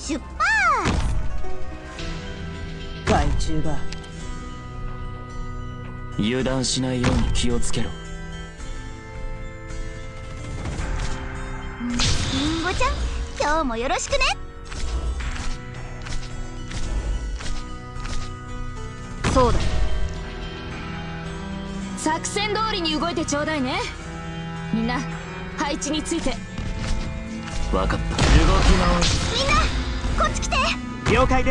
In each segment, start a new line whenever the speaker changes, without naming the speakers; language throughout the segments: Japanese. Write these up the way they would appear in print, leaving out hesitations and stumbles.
出発。
害虫が。
油断しないように気をつけろ。
りんごちゃん、今日もよろしくね。
そうだ。作戦通りに動いてちょうだいね。みんな配置について。
分かった。動き回す。
みんなこっち来て。
了解です。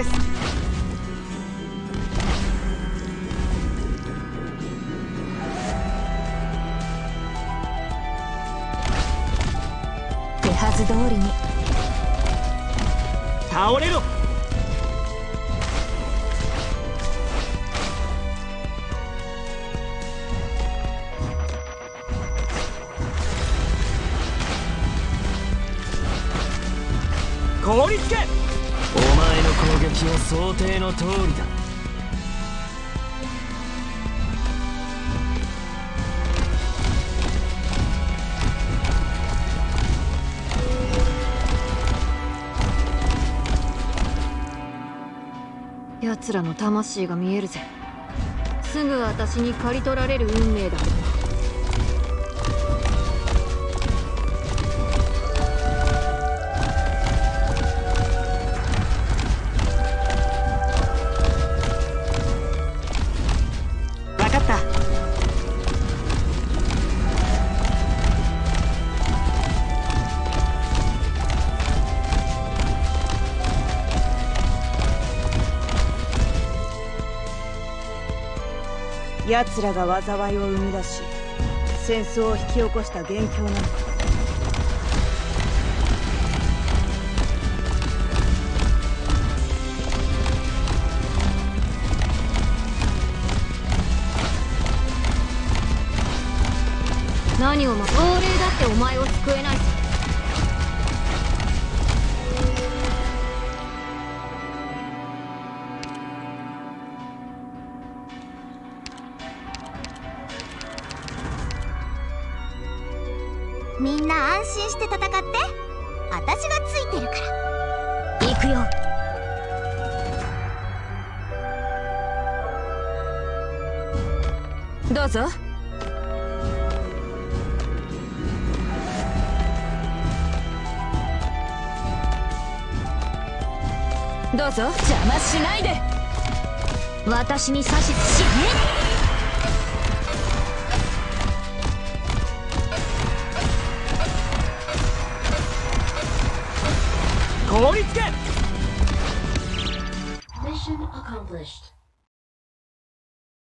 手はず通りに。
倒れろ。凍りつけ。
お前の攻撃は想定の通りだ。
奴らの魂が見えるぜ。すぐ私に刈り取られる運命だ。
分かった。奴らが災いを生み出し戦争を引き起こした元凶なのか。
何をも亡霊だってお前を救えない。
みんな安心して戦って。私がついてるから。
行くよ。どうぞ。どうぞ。邪魔しないで。私に指図しね。
凍りつけ。
Mission accomplished.